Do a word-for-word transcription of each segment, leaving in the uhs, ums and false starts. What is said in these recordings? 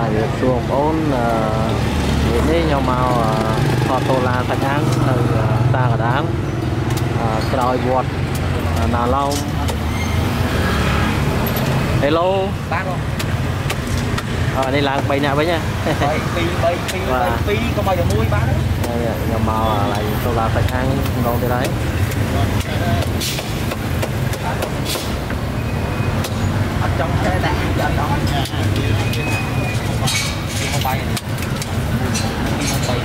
việc xuồng ôn ini nhau mau photo la sạch án từ xa cả đáng rồi vọt nào lâu hello bác không ở đây là bay nhà với nha bay bay bay bay bay có bao giờ mua bác đấy nhau mau lại photo la sạch án ngon thế đấy ở trong xe đạn cho đó không bay không bay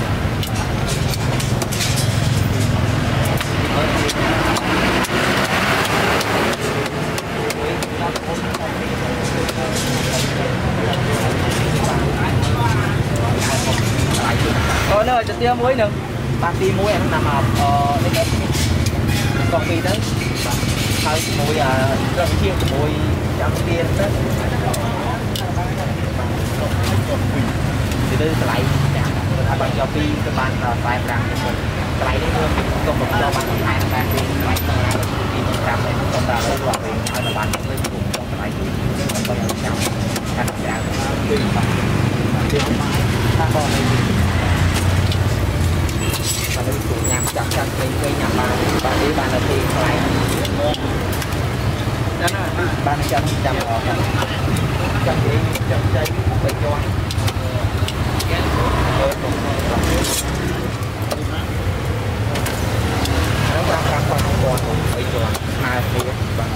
ờ nơi cho tiêu muối nữa bạn ti muối em nằm ở đây cái còn vì đấy hơi muối à rất chiên muối trăm tiền đấy thì đây là lại bạn cho phi các bạn vài rằng lại đây luôn công một cho bạn hai bạn đi lại đi một trăm này công ta lấy vào thì hai là bạn lấy cùng trong lại thì bao nhiêu trăm các dạng đi bạn đi không phải ta còn này và đây cùng nhằm chặt chặt cây cây nhằm bạn bạn đi bạn là thì lại bạn trăm trăm ở trăm giấy trăm giấy bảy cho nó đang đang còn không còn bảy cho hai thì bạn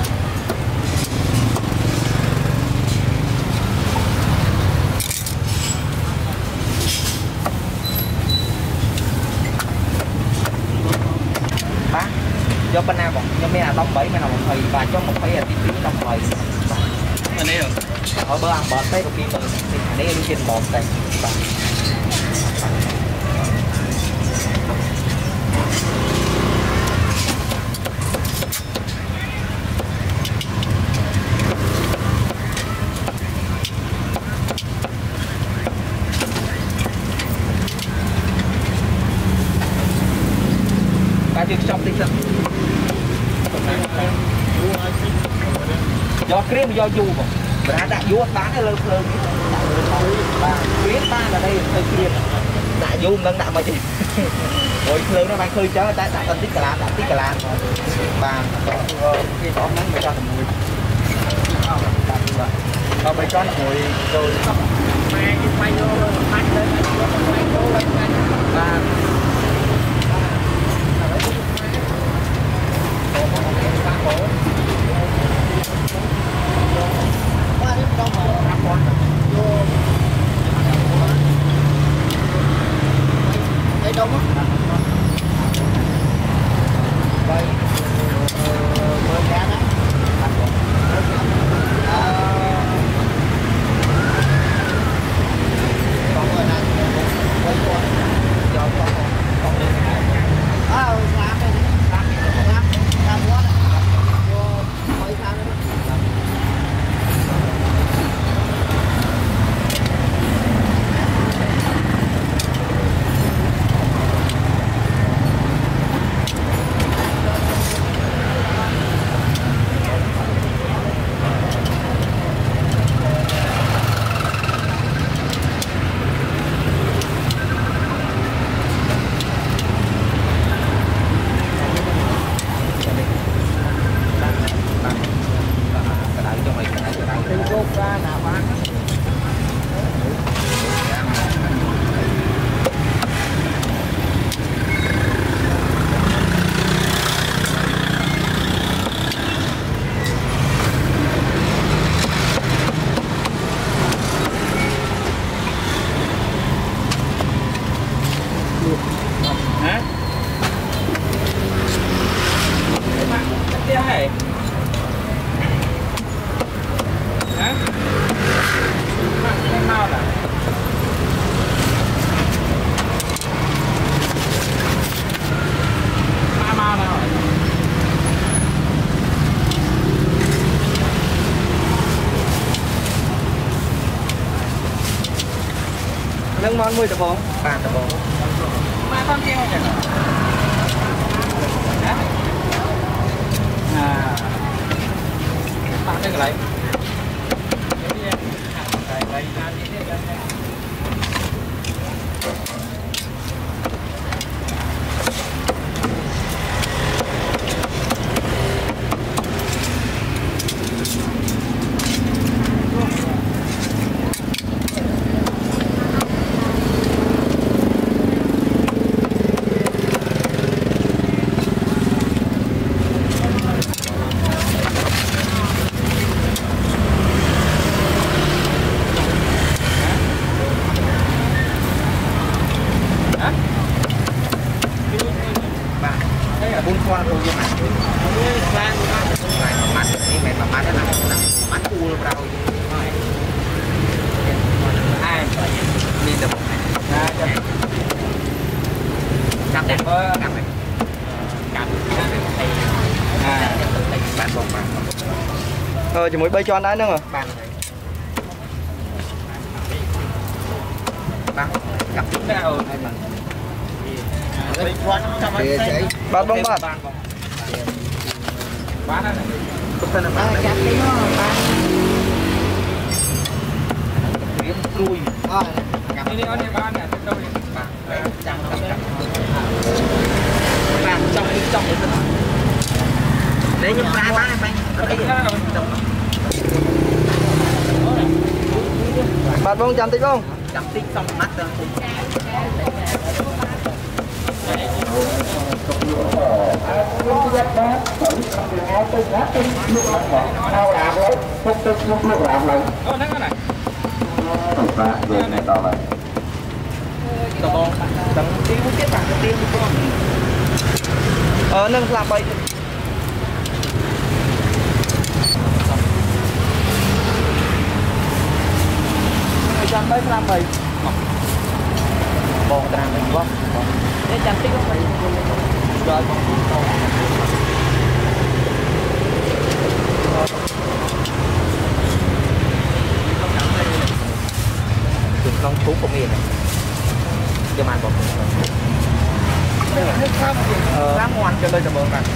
bác do bên nào còn do mấy là đóng bảy mấy nào một thầy và cho một thầy là tí tí đóng bảy anh ấy rồi ở bữa ăn bớt thấy một khi mình thì anh ấy đi trên một đây ba chiếc trong tinh thần do cream do du mà đã đã du bán cái lơ lơ ba biết ba là đây hơi kia đã du ngân đã mà chị rồi lơ nó mang khơi chớ đã đã còn tích cả lá đã tích cả lá ba khi có nắng mới cho thằng mùi rồi bây cho mùi rồi mang cái quay vô mang lên ba đây đông á đây mới cá đó còn người này quay qua cho con con đi à làm đây làm làm làm quá vô quay sao đó nâng món mười tập bóng ba tập bóng ba con keo nhỉ à bạn đây cái lấy bún khoa rồi nhưng mà khoan lại mà mắt thì mẹ mà mắt nó nằm mắt u rồi ai đi được cắm đẹp cắm này cắm này bạn bông bạn ờ chỉ mới bay cho anh đã nữa mà bạn bạn cắm cao bát bông bát bán này tên là bán chặt cái nó bán kiếm đuôi đi đi đi bán này đâu đi bán trăm bán trong cái trong cái đấy nhưng bán bán bán bát bông chạm tích không chạm tích xong mắt rồi ờ nâng làm bay chạm bay làm bay bông ra mình quá để chạm tích không phải rồi chụp nông thú của mình này cho màn bông lá ngoan cho đây là bông này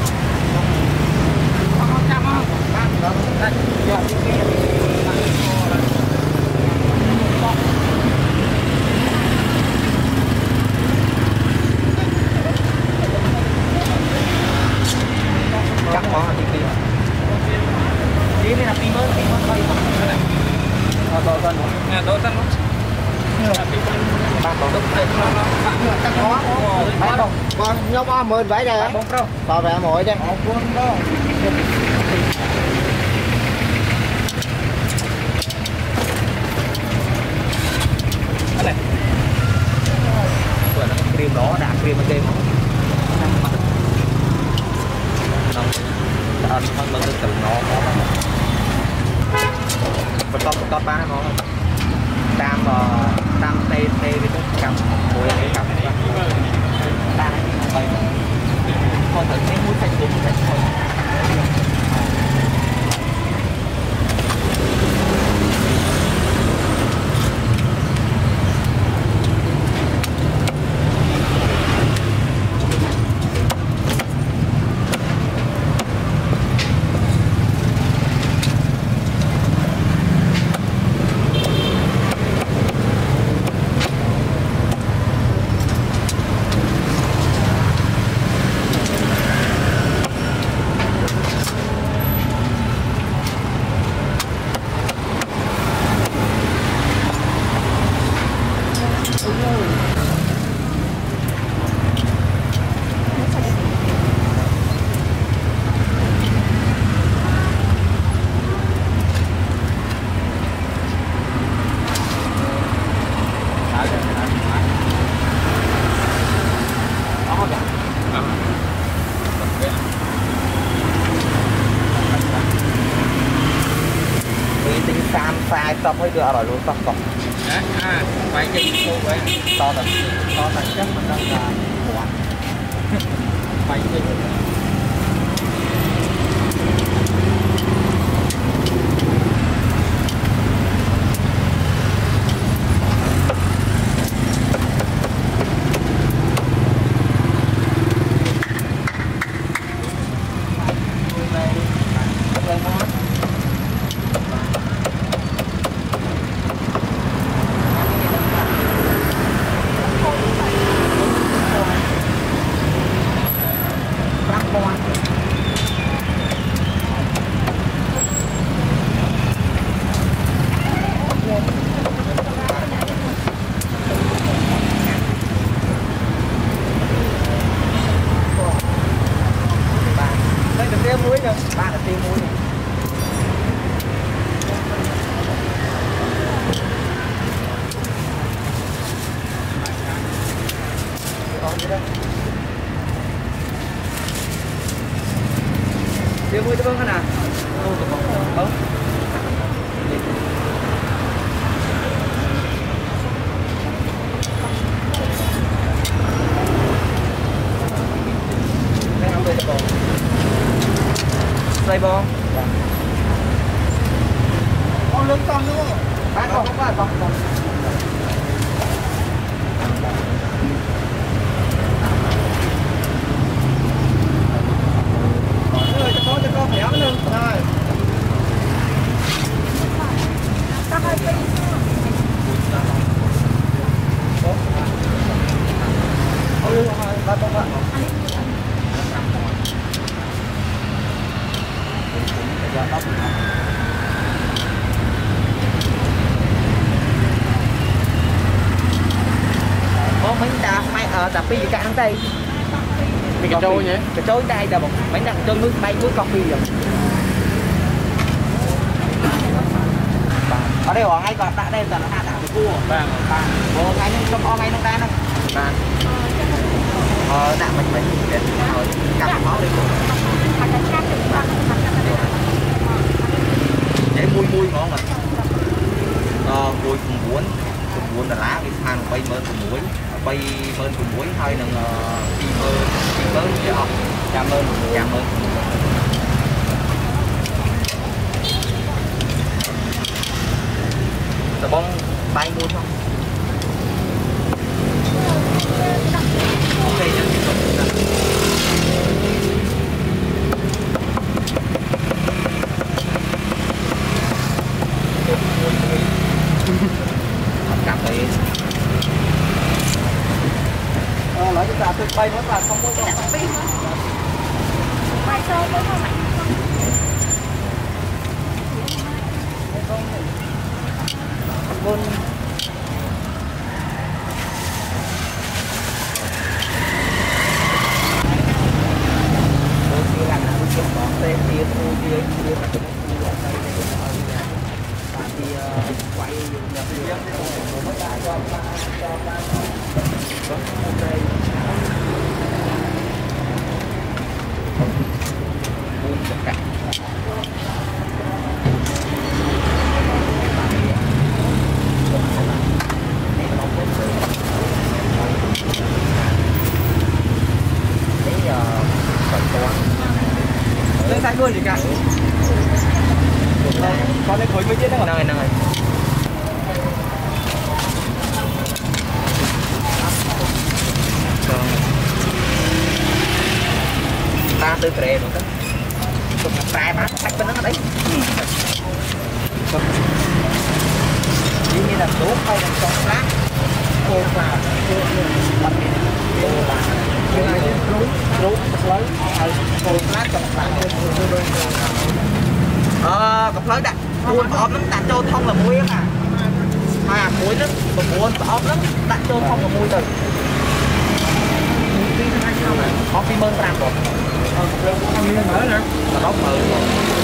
chắc có là tí tí này là tí mới tí mới thôi đổ thân nè đổ thân ba bông chắc có ba bông con nhóc ba mươi bảy đây bông đâu tao về mỗi đây bông đâu này rồi nó cream đó đã cream ở đây ăn ăn bằng cái nó có và con con ba nó tam tam tê tê với cái cặp mùi cái cặp ta này con thử cái mũi xanh cũng xanh thôi xong hơi được rồi luôn xong xong à vậy thì cô vậy to thật to thật chắc mình đang là vậy thì mướn con nữa bán con không có con con rồi cho con cho con khéo nữa rồi ôi ba con bạn có mấy ta mai ở tập phi cả đây Mình cái trôi nhé. cái trôi đây là một mấy đằng trôi nước bay nước coffee rồi ở đây họ ngay còn đã đây là nó hạ đảo cua vàng vàng bộ ngay trong o ngay trong đan đâu vàng ờ đạm mình mình để rồi cắt máu đi để mùi mùi ngon mà ờ mùi cùng muối cùng muối là lá cái than bay mơn cùng muối bay mơn cùng muối thôi đừng đi mơ đi mơ chứ không chạm mơn chạm mơn tờ bông bay mua không ok nha cà phê ờ lấy cái từ bay nó là không có đâu bài sâu với không mạnh con lên sai luôn gì cả con này khối mới chết đó này này ta tư kề rồi đó tụi trai bán sạch bên đó đấy như là số hay là con lá cô vào cô là rú rú lấy cô lá chọc lại ờ cặp lấy đặt buôn ốm lắm đặt cho thông là muối à à muối lắm buôn ốm lắm đặt cho thông là muối từ có phim mơn làm rồi mở nè là bóng mở rồi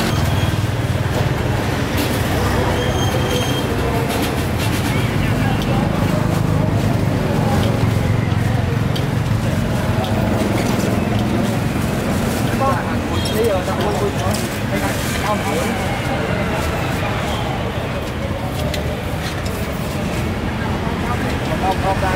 bây giờ tao mua mua không không không ra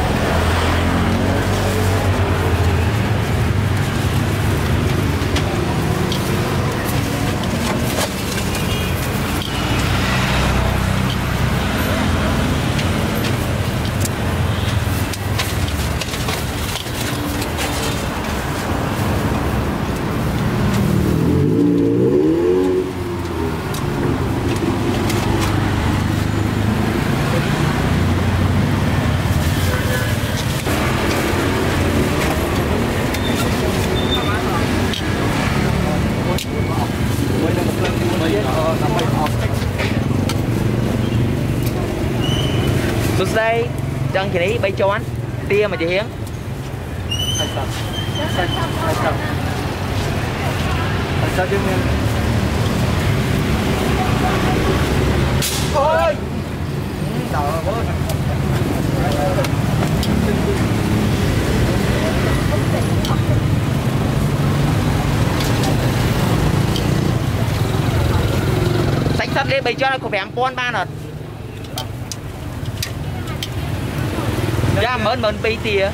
Tôi đây chân chị đi bay cho anh tia mà chị Hiến sao chứ mình ôi sách sắt đi bay cho nó có vẻ pon ba rồi ra mến mến pi tìa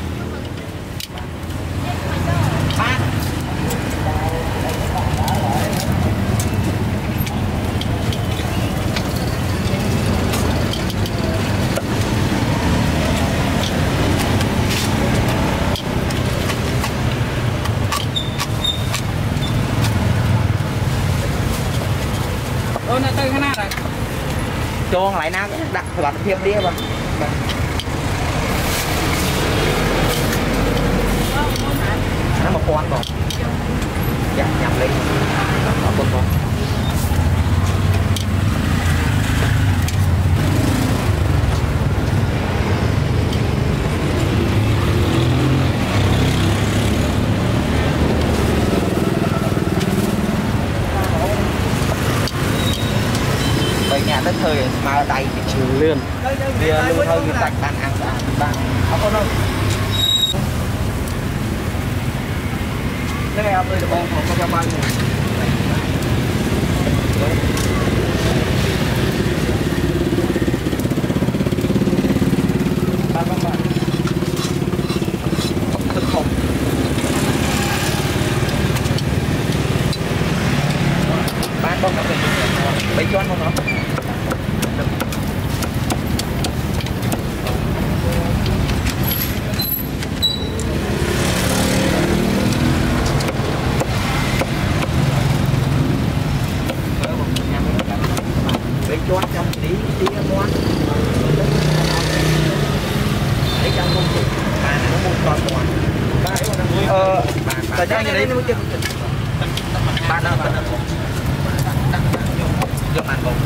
ba Ôi nó tới cái nào rồi? Cho lại nào đặt phải bắt thêm đi mà. Nó một con rồi. Dạ nhầm lấy. Nó con con. Nhà đất thời mà đầy thì trường liên thì lưu hơi người sạch bàn ăn đã bạn không có đâu cái này ông ơi được không không có cho bao nhiêu ba ba ba thực không bán bông nó bị cho anh không hả cho trong tí tí mua lấy trong công ty mà nó mua toàn toàn ờ tại sao như đấy nó chưa ba năm ba năm cho màn bông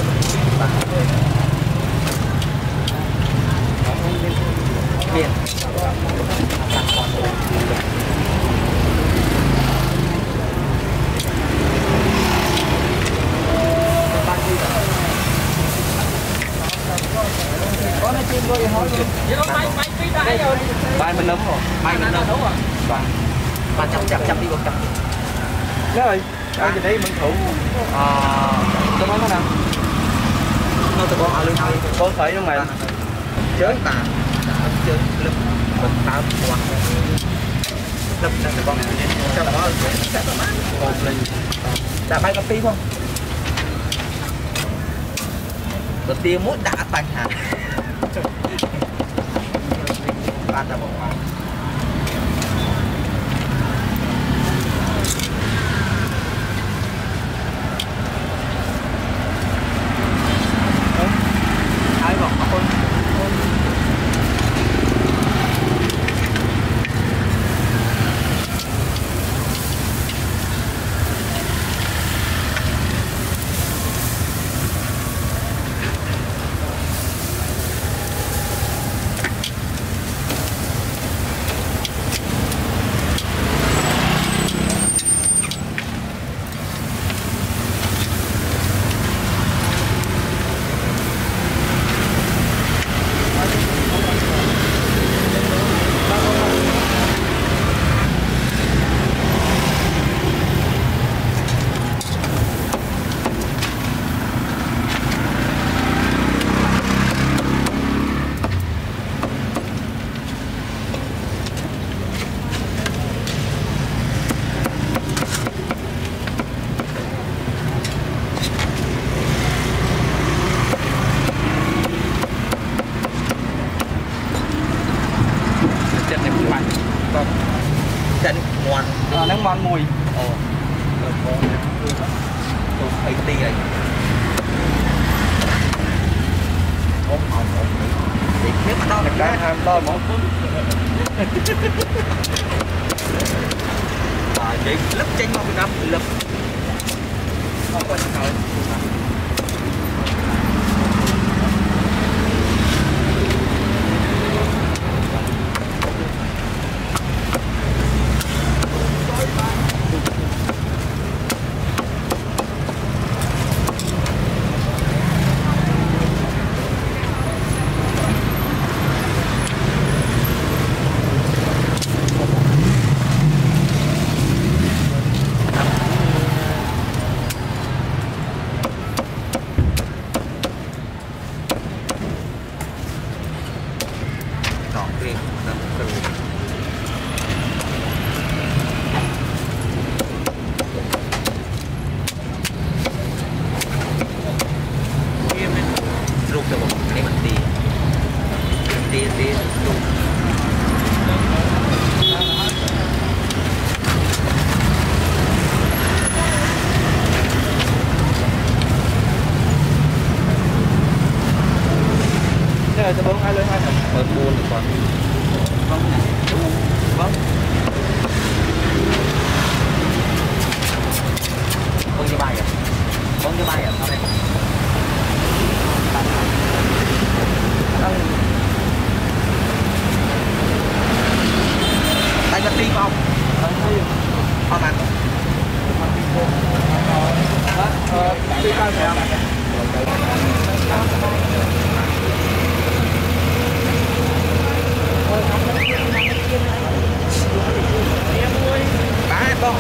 miền có nói chuyện rồi hỏi luôn. Vậy nó bay bay phi đại rồi. Bay mình nấm rồi. Bay mình nấm đúng rồi. Vâng. ba trăm trăm trăm đi một trăm. Rồi. Đây thì đấy mình thủ. À, tôi nói nó nào. Nó tụi con ở lưng thôi. Con phải luôn mày. Chơi tà. Chơi lực. Lực tao quạt. Lực là tụi con này. Sao là nó sẽ tao mát. Con lên. Đã bay cà phê không? Đầu tiên muốn đã tành hả? Ba ta bỏ qua. Ai bỏ con? Chân ngoan, à, nó ngoan mùi. Ờ, tôi thấy tì này. Ôm hồng, ôm thì nếu mà đo được cái ham đo một phút. À, chị lấp chanh mong năm lấp. Không có gì thôi. rồi tôi bấm hai lên hai thằng mới buôn được còn vâng vâng vâng như bài à vâng như bài à sao đây tay gật đi không không ăn đi cao thèm cá con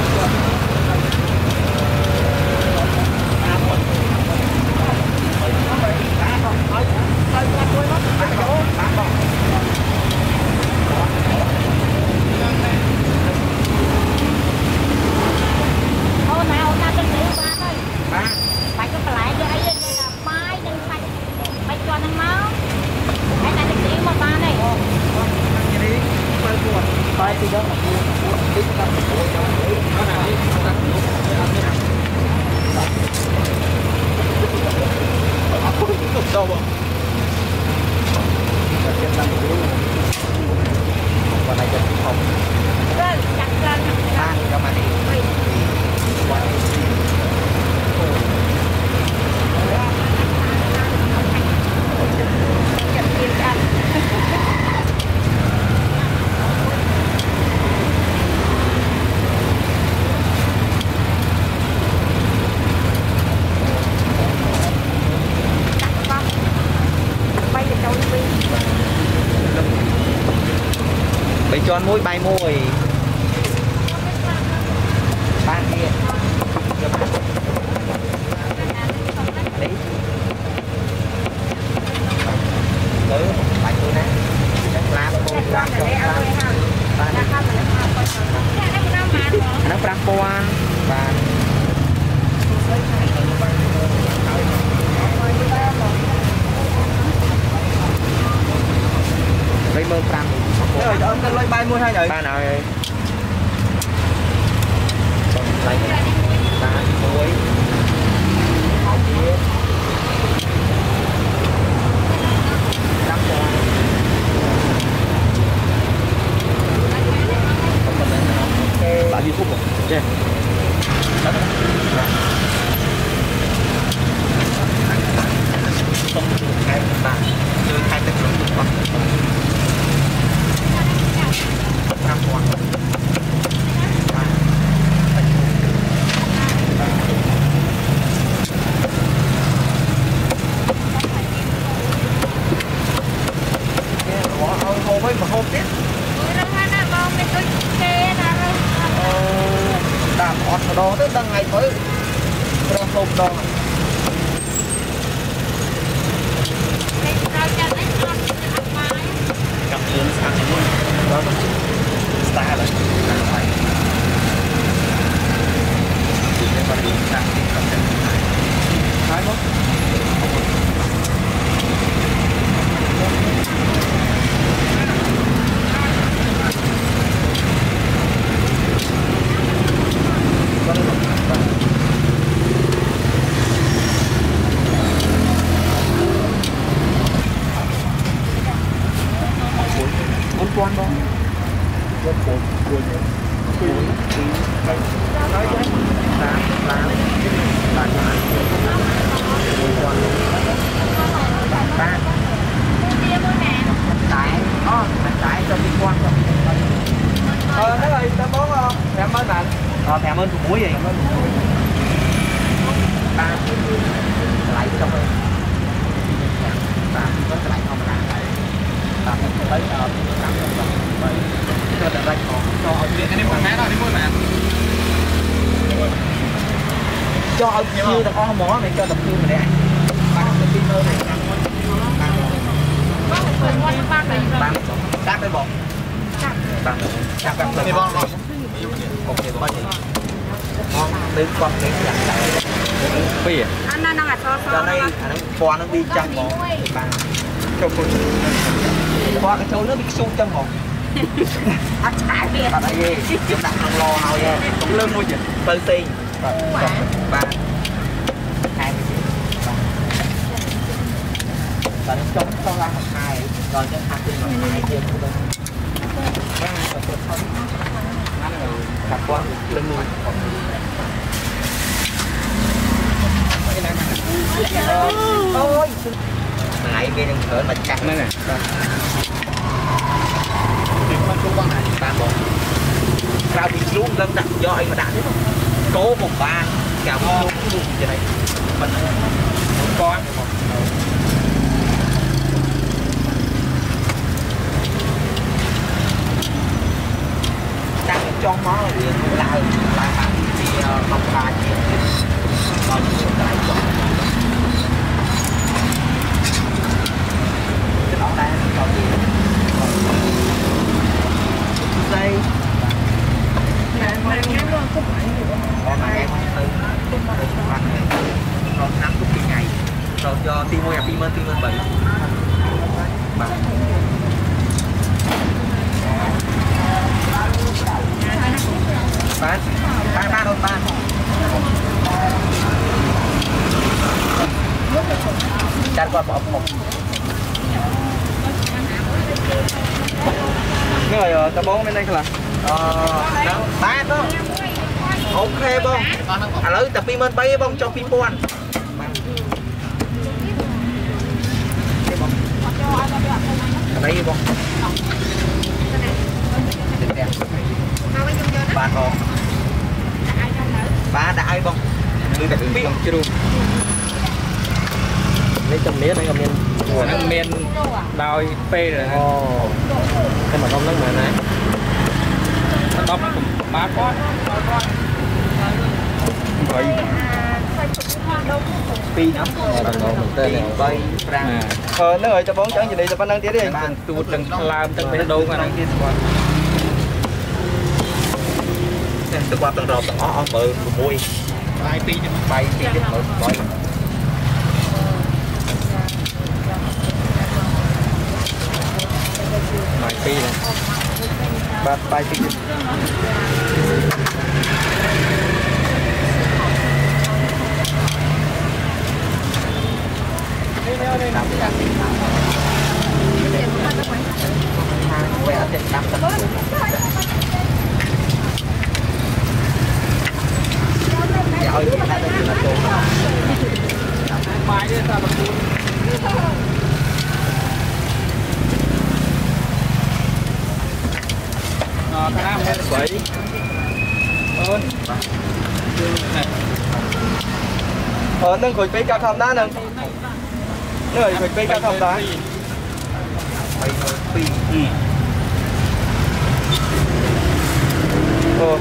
bay tròn mũi bay môi ba kia đấy đấy bay tôi nè lá cô lá cho nó prang poan và lấy mơ prang rồi ông ta lấy bay mua hai vậy ba nào rồi lấy ba muối bạn đi khúc rồi yeah. Không hai bạn chơi hai cái rồi con năm con hồ với mà hôm tiếp đàm ọt mà đó tới đang ngày tới ra hôm đó cặp lớn sang luôn đó style rồi chỉ cái phần đi sang thì không thể hai mốt bốn con đó bốn bốn bốn bốn chín bảy tám tám tám tám bốn con ba tải ó tải cho đi quan rồi ờ thế rồi ta bón không cảm ơn bạn ờ cảm ơn thủ muối gì ba lại trong đây ba có lại không là ta phải tới ờ năm rồi cho là đây còn cho ở viện anh em còn mát đó đi mua mà cho ở chiêu là con mỏ này cho tập chiêu này anh ba cái pin hơn này ba ba cái bột ba ba cái bột ok có gì ngon đến con cái dạng này phi à anh đang ăn so so cho đây nó qua nó đi trong bột ba trong con qua cái chỗ nó bị sụt trong bột ăn trái kia ở đây gì chúng đặt hàng lò nào vậy cũng lên mua gì phân xì ba hai và nó trong con là một hai rồi cho hai tiền một hai tiền luôn cặp quan lưng luôn ôi ngại kia đừng thở mà chặt nữa nè ba một sao bị xuống lưng đặt do anh mà đặt thế cố một ba cào luôn luôn như này mình một con đang cho nó liền lại lại bằng thì bọc ba chuyện còn những cái còn cái đó đây còn gì đây còn ngày rồi năm chục ngày rồi cho tim môi tim mơn tim mơn bảy ba ba ba đâu ba chặt qua bỏ một rồi tao bón bên đây là ba đó ok bông à lấy tập pin bên bay bông cho pin buồn đây bông ba con ba đại bông đừng đặt biết chưa luôn lấy chấm miết đấy miên nó miên đòi phê rồi ồ cái mà không nước này này nó đóng ba con rồi pi nó bằng đồ mình tên này bay ra ờ nó rồi cho bón trắng gì đi cho bánh năng tía đi bạn tuột đừng làm từng cái đồ mà năng tía từ qua tầng đầu tầng ó bờ môi bay pi chứ bay pi chứ mở bay bài pi này ba bay pi bài đi sao mà ờ cái nào hết bảy ơi ờ nâng khối cao thầm đá nâng nâng khối cao thầm đá bay pi ờ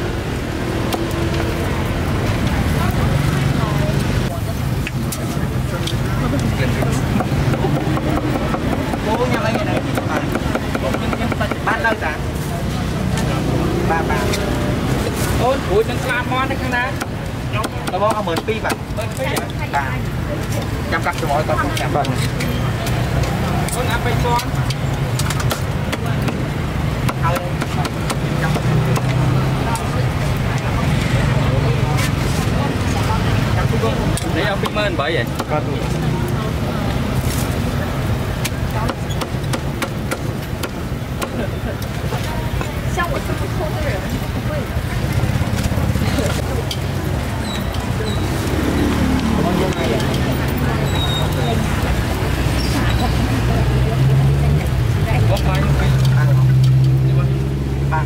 bố nhau lấy cái này bán đâu ta ba ba ôi ui nâng làm món đấy khăn ná nó bó mười pi bạn ba trăm cặp cho mọi con không trăm bằng ôi ngã bay con thôi đấy ông biết mơn bởi vậy con 像我这么抠的人不会的。 có phải ba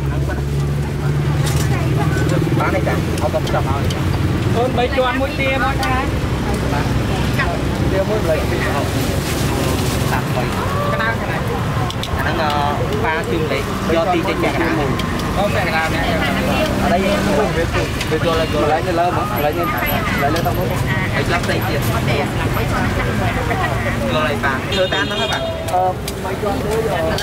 bán này cả họ tập tập nào ơn bay cho ăn mũi tia mọi cái tiêu mới lấy tạm vậy cái nào cái này khả năng ba chương đấy do tiền trên nhà mùi không cái nào nè ở đây về từ về rồi là rồi lấy như lớn mà lấy như lấy lên tao muốn phải lắp dây tiền rồi lại bạn sơ tan đó các bạn ờ mấy con nữa rồi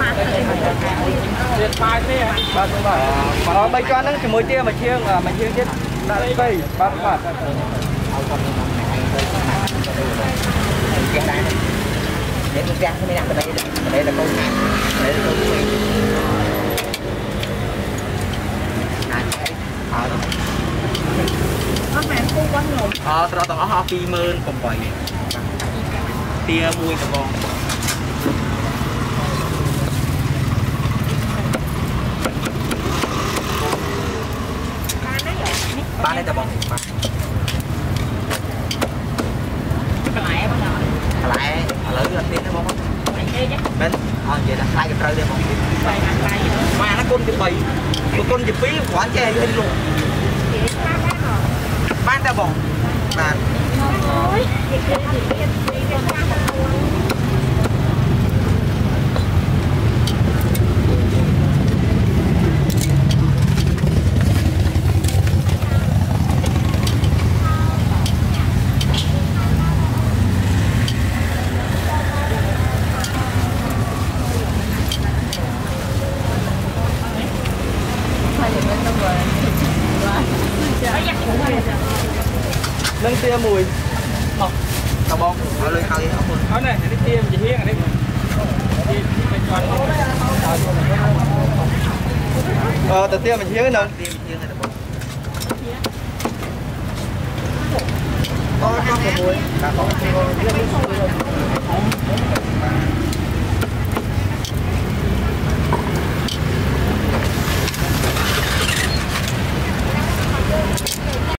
tuyệt bài thế ba mươi bảy ờ mấy con nó chỉ mũi tia mà chiêng à mà chiêng chết đã lấy bay ba mươi bảy cái này để tôi ra cái này đặt ở đây ở đây là câu này đây là câu này ở đó Con mẹ khu con nhổm. ờ sau đó tao họ phi mơn còn bảy tia mui tao con đây là bọn mà lại bắt đầu lại lấy lên tiền nó bông bên ờ vậy là hai cái trời đây bông mà nó côn cái bầy một con gì phí quán chè lên luôn bán ra bông bàn nâng tia mùi tao bông ở lên hơi không ở này cái tia gì hiên ở đây ờ tao tia mình hiên nữa tiêm hiên này bông có có cái mùi